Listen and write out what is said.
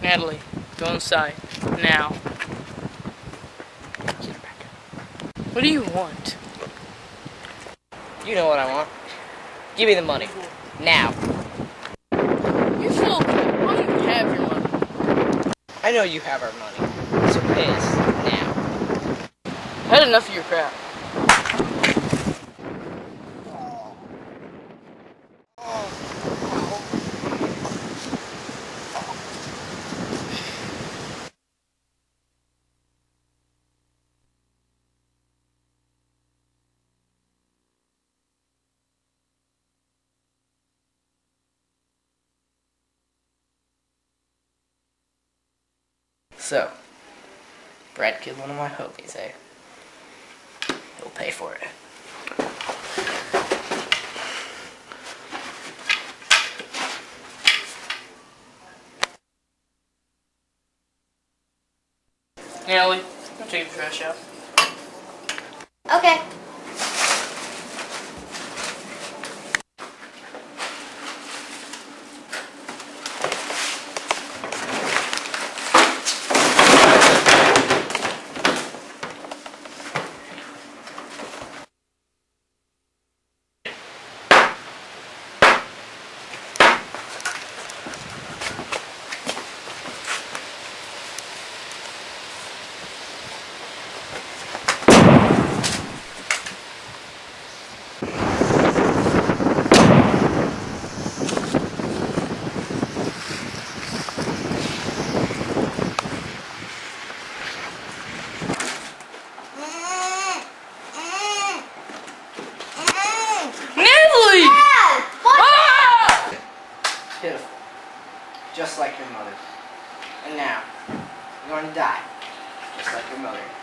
Natalie, go inside. Now. What do you want? You know what I want. Give me the money. Now. You fool! I don't even have your money. I know you have our money. So pay us now. I had enough of your crap. So, Brad killed one of my homies, eh? He'll pay for it. Natalie, I'll take the trash out. Okay. Beautiful. Just like your mother. And now, you're going to die. Just like your mother.